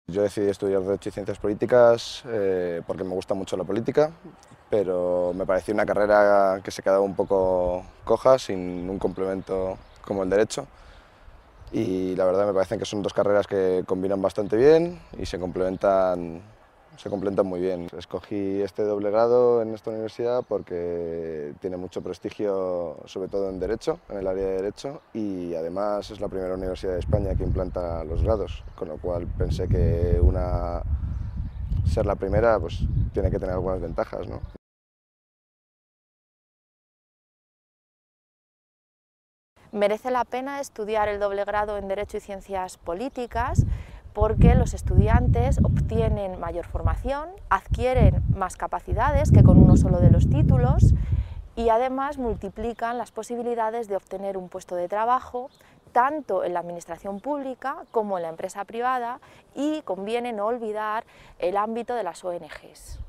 Yo decidí estudiar Derecho y Ciencias Políticas porque me gusta mucho la política, pero me parecía una carrera que se quedaba un poco coja, sin un complemento como el Derecho. Y la verdad me parecen que son dos carreras que combinan bastante bien y se complementan muy bien. Escogí este doble grado en esta universidad porque tiene mucho prestigio, sobre todo en Derecho, en el área de Derecho, y además es la primera universidad de España que implanta los grados, con lo cual pensé que ser la primera pues, tiene que tener algunas ventajas, ¿no? Merece la pena estudiar el doble grado en Derecho y Ciencias Políticas porque los estudiantes obtienen mayor formación, adquieren más capacidades que con uno solo de los títulos y además multiplican las posibilidades de obtener un puesto de trabajo tanto en la administración pública como en la empresa privada, y conviene no olvidar el ámbito de las ONGs.